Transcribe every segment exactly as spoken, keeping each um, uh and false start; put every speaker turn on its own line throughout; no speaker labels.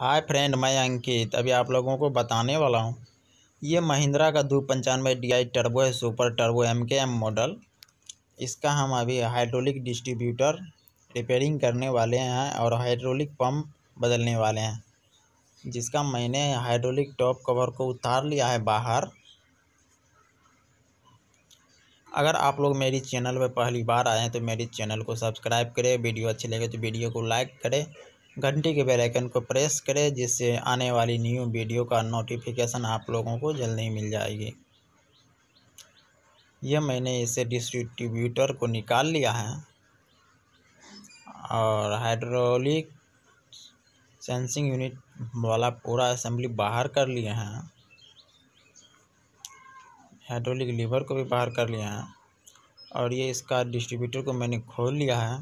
Hi friend, मैं अंकित अभी आप लोगों को बताने वाला हूँ। ये महिंद्रा का दो पंचानवे डी आई टर्बो है, super turbo M K M model. इसका हम अभी हाइड्रोलिक डिस्ट्रीब्यूटर रिपेयरिंग करने वाले हैं और हाइड्रोलिक पंप बदलने वाले हैं, जिसका मैंने हाइड्रोलिक टॉप कवर को उतार लिया है बाहर। अगर आप लोग मेरी चैनल पर पहली बार आए हैं तो मेरी चैनल को सब्सक्राइब करें, वीडियो अच्छी लगे तो वीडियो को लाइक करें, घंटी के बेल आइकन को प्रेस करें, जिससे आने वाली न्यू वीडियो का नोटिफिकेशन आप लोगों को जल्दी मिल जाएगी। यह मैंने इसे डिस्ट्रीब्यूटर को निकाल लिया है और हाइड्रोलिक सेंसिंग यूनिट वाला पूरा असेंबली बाहर कर लिए हैं। हाइड्रोलिक लीवर को भी बाहर कर लिया है और ये इसका डिस्ट्रीब्यूटर को मैंने खोल लिया है।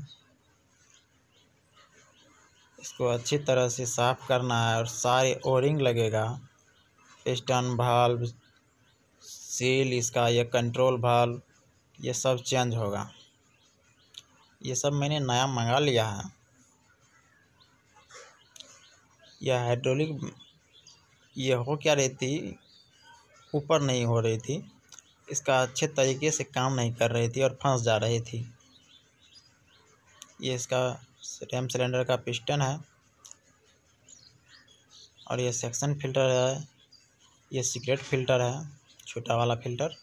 इसको अच्छी तरह से साफ़ करना है और सारे ओरिंग लगेगा, पिस्टन वाल्व, सील, इसका ये कंट्रोल वाल्व, ये सब चेंज होगा। ये सब मैंने नया मंगा लिया है। यह हाइड्रोलिक ये हो क्या रही थी, ऊपर नहीं हो रही थी, इसका अच्छे तरीके से काम नहीं कर रही थी और फंस जा रही थी। ये इसका रैम सिलेंडर का पिस्टन है और ये सेक्शन फिल्टर है, ये सीक्रेट फिल्टर है, छोटा वाला फिल्टर।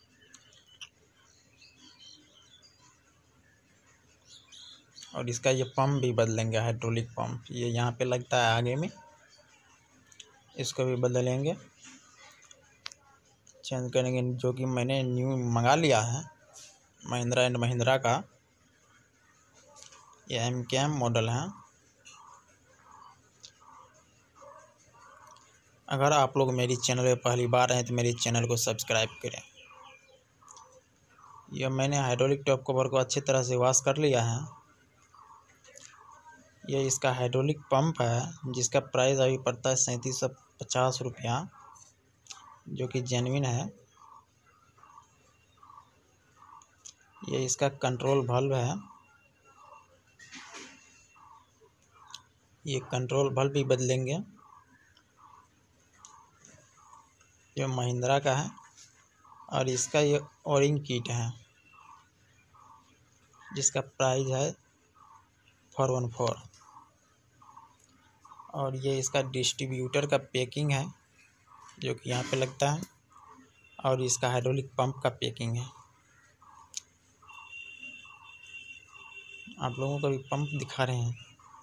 और इसका ये पंप भी बदलेंगे, हाइड्रोलिक पंप ये यहाँ पे लगता है आगे में, इसको भी बदलेंगे, चेंज करेंगे, जो कि मैंने न्यू मंगा लिया है महिंद्रा एंड महिंद्रा का। ये एम के एम मॉडल है। अगर आप लोग मेरी चैनल पे पहली बार आए तो मेरी चैनल को सब्सक्राइब करें। यह मैंने हाइड्रोलिक टॉप कवर को अच्छी तरह से वॉश कर लिया है। ये इसका हाइड्रोलिक पंप है, जिसका प्राइस अभी पड़ता है सैंतीस सौ पचास रुपया, जो कि जेन्युइन है। ये इसका कंट्रोल वाल्व है, ये कंट्रोल वाल्व भी बदलेंगे। ये महिंद्रा का है और इसका ये ओरिंग किट है, जिसका प्राइस है फोर वन फोर। और ये इसका डिस्ट्रीब्यूटर का पैकिंग है, जो कि यहाँ पे लगता है, और इसका हाइड्रोलिक पंप का पैकिंग है। आप लोगों को भी पंप दिखा रहे हैं।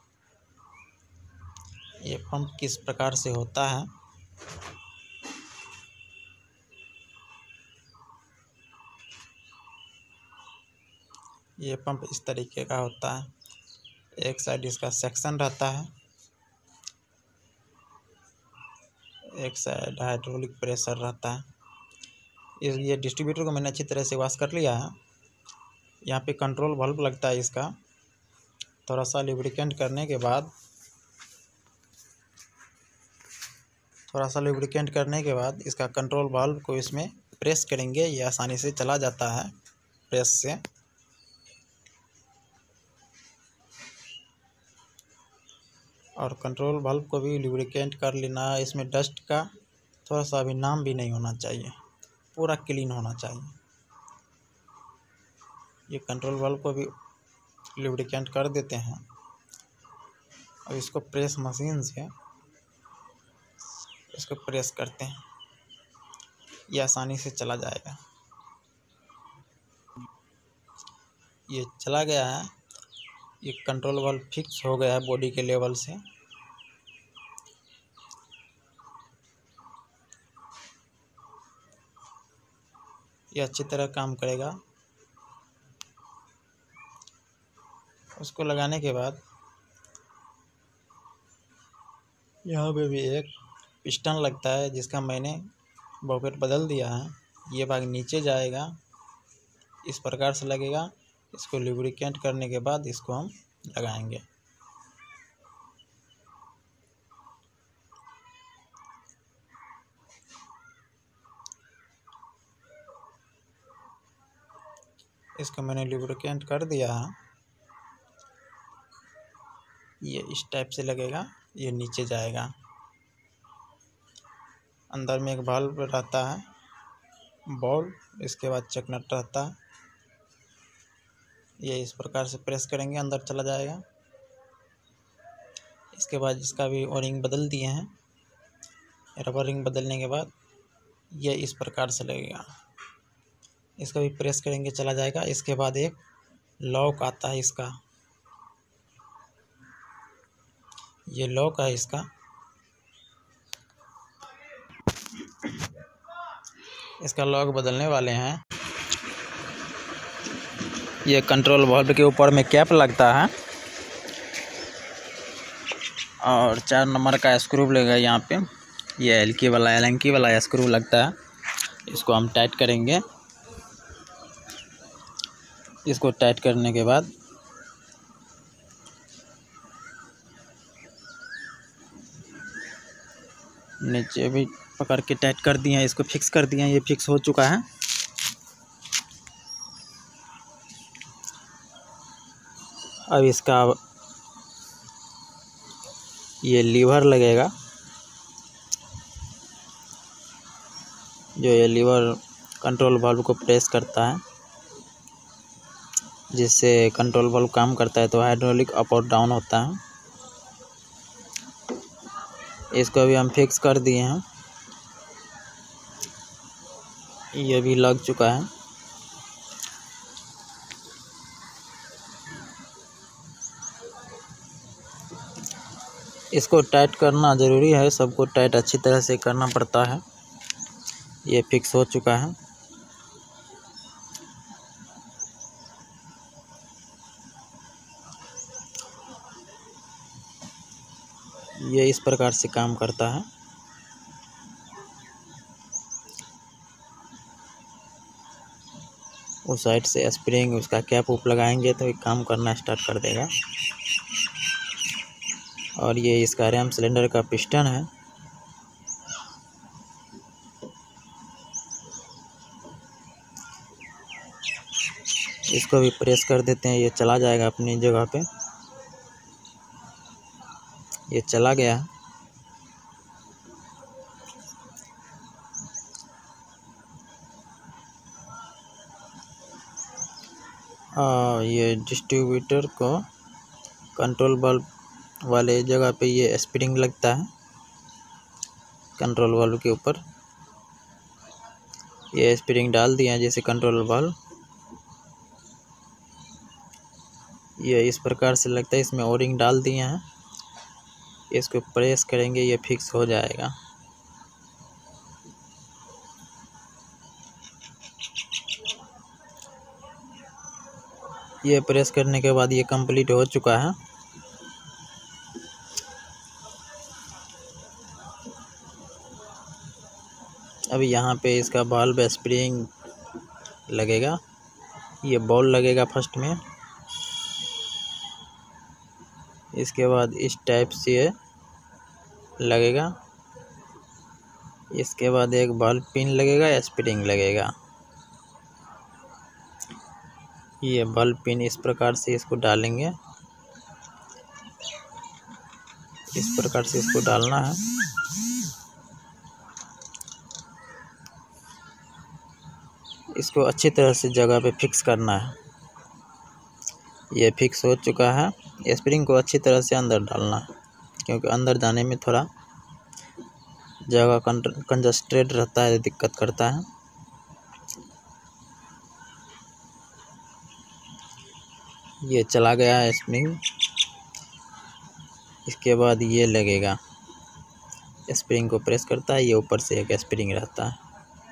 ये पंप किस प्रकार से होता है। ये पंप इस तरीके का होता है, एक साइड इसका सेक्शन रहता है, एक साइड हाइड्रोलिक प्रेशर रहता है। इस ये डिस्ट्रीब्यूटर को मैंने अच्छी तरह से वॉश कर लिया है। यहाँ पे कंट्रोल वाल्व लगता है, इसका थोड़ा सा लुब्रिकेंट करने के बाद थोड़ा सा लुब्रिकेंट करने के बाद इसका कंट्रोल वाल्व को इसमें प्रेस करेंगे, ये आसानी से चला जाता है प्रेस से। और कंट्रोल वाल्व को भी लुब्रिकेंट कर लेना है। इसमें डस्ट का थोड़ा सा भी नाम भी नहीं होना चाहिए, पूरा क्लीन होना चाहिए। ये कंट्रोल वाल्व को भी लुब्रिकेंट कर देते हैं और इसको प्रेस मशीन से इसको प्रेस करते हैं, ये आसानी से चला जाएगा। ये चला गया है, ये कंट्रोल वाल्व फिक्स हो गया है बॉडी के लेवल से। ये अच्छी तरह काम करेगा। उसको लगाने के बाद यहाँ पे भी एक पिस्टन लगता है, जिसका मैंने बॉकेट बदल दिया है। ये भाग नीचे जाएगा, इस प्रकार से लगेगा। इसको लुब्रिकेंट करने के बाद इसको हम लगाएंगे। इसको मैंने लुब्रिकेंट कर दिया है। ये इस टाइप से लगेगा, ये नीचे जाएगा। अंदर में एक वाल्व रहता है, बॉल, इसके बाद चेक नट रहता है। ये इस प्रकार से प्रेस करेंगे अंदर चला जाएगा। इसके बाद इसका भी ओरिंग बदल दिए हैं। रबर रिंग बदलने के बाद ये इस प्रकार से लगेगा। इसका भी प्रेस करेंगे चला जाएगा। इसके बाद एक लॉक आता है इसका, ये लॉक है इसका। इसका लॉक बदलने वाले हैं। ये कंट्रोल वाल्व के ऊपर में कैप लगता है और चार नंबर का स्क्रू लगेगा यहाँ पे। ये एलकी वाला एलंकी वाला स्क्रू लगता है। इसको हम टाइट करेंगे। इसको टाइट करने के बाद नीचे भी पकड़ के टाइट कर दिए हैं। इसको फिक्स कर दिए हैं। ये फिक्स हो चुका है। अब इसका ये लीवर लगेगा, जो ये लीवर कंट्रोल वाल्व को प्रेस करता है, जिससे कंट्रोल वाल्व काम करता है तो हाइड्रोलिक अप और डाउन होता है। इसको अभी हम फिक्स कर दिए हैं। ये भी लग चुका है। इसको टाइट करना ज़रूरी है, सबको टाइट अच्छी तरह से करना पड़ता है। ये फिक्स हो चुका है। ये इस प्रकार से काम करता है। उस साइड से स्प्रिंग उसका कैप उप लगाएंगे तो ये काम करना स्टार्ट कर देगा। और ये इसका रैम सिलेंडर का पिस्टन है। इसको भी प्रेस कर देते हैं। ये चला जाएगा अपनी जगह पे। ये चला गया। आ, ये डिस्ट्रीब्यूटर को कंट्रोल वाल्व वाले जगह पे ये स्प्रिंग लगता है कंट्रोल वाल्व के ऊपर। ये स्प्रिंग डाल दिया है जैसे कंट्रोल वाल्व। ये इस प्रकार से लगता है। इसमें ओरिंग डाल दिए हैं। इसको प्रेस करेंगे, ये फिक्स हो जाएगा। ये प्रेस करने के बाद ये कंप्लीट हो चुका है। अभी यहाँ पे इसका वाल्व स्प्रिंग लगेगा। ये बॉल लगेगा फर्स्ट में। इसके बाद इस टाइप से लगेगा। इसके बाद एक बॉल पिन लगेगा, स्प्रिंग लगेगा। ये बॉल पिन इस प्रकार से इसको डालेंगे। इस प्रकार से इसको डालना है। इसको अच्छी तरह से जगह पे फिक्स करना है। ये फिक्स हो चुका है। स्प्रिंग को अच्छी तरह से अंदर डालना है, क्योंकि अंदर जाने में थोड़ा जगह कंजस्टेड रहता है, दिक्कत करता है। ये चला गया है स्प्रिंग। इसके बाद ये लगेगा। स्प्रिंग को प्रेस करता है, ये ऊपर से एक स्प्रिंग रहता है।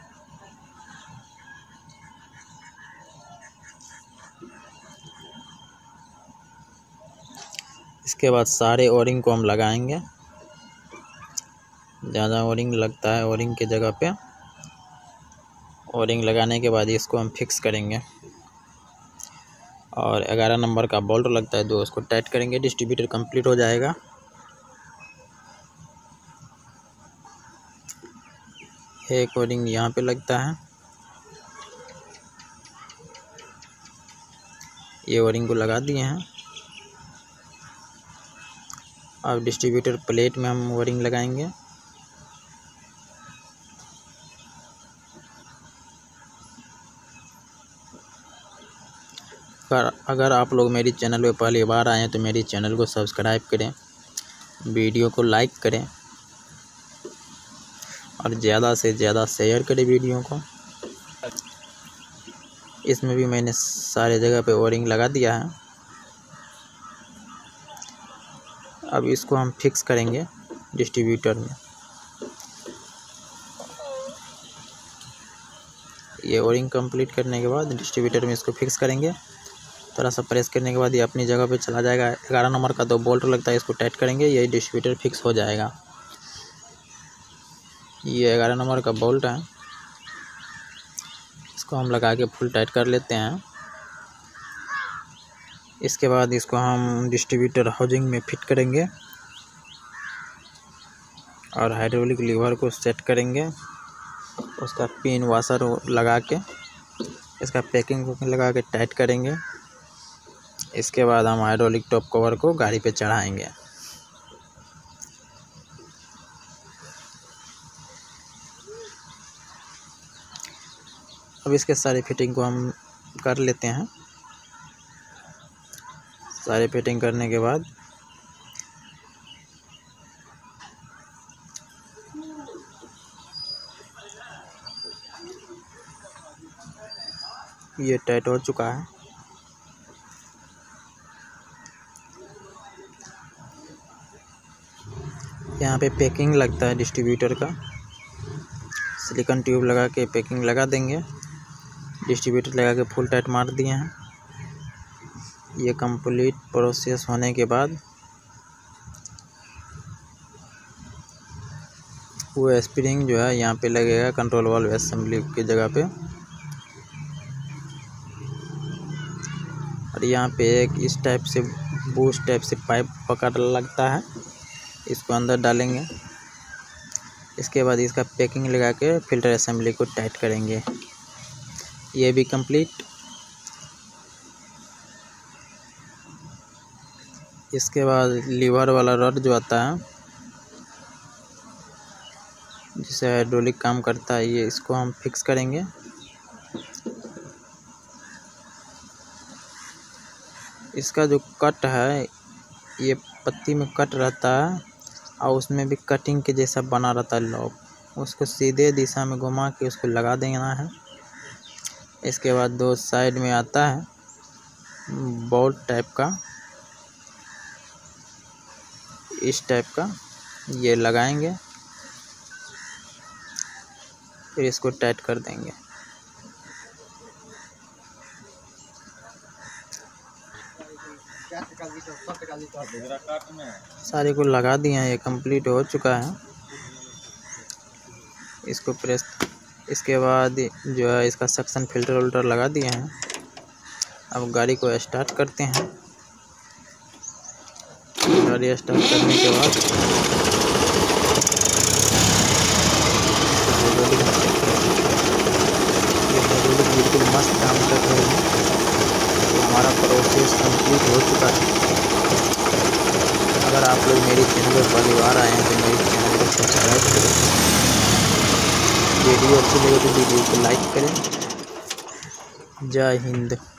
इसके बाद सारे ओरिंग को हम लगाएंगे। जहाँ जहाँ ओरिंग लगता है ओरिंग के जगह पे ओरिंग लगाने के बाद इसको हम फिक्स करेंगे। और ग्यारह नंबर का बोल्ट लगता है, दो उसको टाइट करेंगे। डिस्ट्रीब्यूटर कंप्लीट हो जाएगा। एक ओरिंग यहाँ पे लगता है। ये ओरिंग को लगा दिए हैं। अब डिस्ट्रीब्यूटर प्लेट में हम ओरिंग लगाएंगे। अगर अगर आप लोग मेरी चैनल पे पहली बार आए हैं तो मेरी चैनल को सब्सक्राइब करें, वीडियो को लाइक करें और ज़्यादा से ज़्यादा शेयर करें वीडियो को। इसमें भी मैंने सारे जगह पे ओरिंग लगा दिया है। अब इसको हम फिक्स करेंगे डिस्ट्रीब्यूटर में। ये ओरिंग कंप्लीट करने के बाद डिस्ट्रीब्यूटर में इसको फिक्स करेंगे। थोड़ा सा प्रेस करने के बाद ये अपनी जगह पे चला जाएगा। ग्यारह नंबर का दो बोल्ट लगता है, इसको टाइट करेंगे, यही डिस्ट्रीब्यूटर फिक्स हो जाएगा। ये ग्यारह नंबर का बोल्ट है, इसको हम लगा के फुल टाइट कर लेते हैं। इसके बाद इसको हम डिस्ट्रीब्यूटर हाउसिंग में फिट करेंगे और हाइड्रोलिक लीवर को सेट करेंगे। उसका पिन वाशर लगा के इसका पैकिंग को लगा के टाइट करेंगे। इसके बाद हम हाइड्रोलिक टॉप कवर को गाड़ी पे चढ़ाएंगे। अब इसके सारी फिटिंग को हम कर लेते हैं। सारी फिटिंग करने के बाद ये टाइट हो चुका है। यहाँ पे पैकिंग लगता है डिस्ट्रीब्यूटर का, सिलिकॉन ट्यूब लगा के पैकिंग लगा देंगे। डिस्ट्रीब्यूटर लगा के फुल टाइट मार दिए हैं। ये कंप्लीट प्रोसेस होने के बाद वो स्प्रिंग जो है यहाँ पे लगेगा कंट्रोल वाल्व असेंबली की जगह पे, और यहाँ पे एक इस टाइप से बूस्ट टाइप से पाइप पकड़ लगता है, इसको अंदर डालेंगे। इसके बाद इसका पैकिंग लगा के फिल्टर असेंबली को टाइट करेंगे। ये भी कंप्लीट। इसके बाद लीवर वाला रड जो आता है जिससे हाइड्रोलिक काम करता है, ये इसको हम फिक्स करेंगे। इसका जो कट है ये पत्ती में कट रहता है और उसमें भी कटिंग के जैसा बना रहता है लॉक, उसको सीधे दिशा में घुमा के उसको लगा देना है। इसके बाद दो साइड में आता है बोल्ट टाइप का, इस टाइप का, ये लगाएंगे, फिर इसको टाइट कर देंगे। सारे को लगा दिए हैं, ये कंप्लीट हो चुका है। इसको प्रेस, इसके बाद जो है इसका सक्शन फिल्टर उल्टर लगा दिए हैं। अब गाड़ी को स्टार्ट करते हैं। गाड़ी स्टार्ट करने के बाद बिल्कुल मस्त काम कर रहे हैं। तो हमारा प्रोसेस कंप्लीट हो चुका है। अगर आप लोग मेरी चैनल पर पहली बार आए हैं तो मेरी चैनल को सब्सक्राइब करें, वीडियो अच्छी लगे तो वीडियो को लाइक करें। जय हिंद।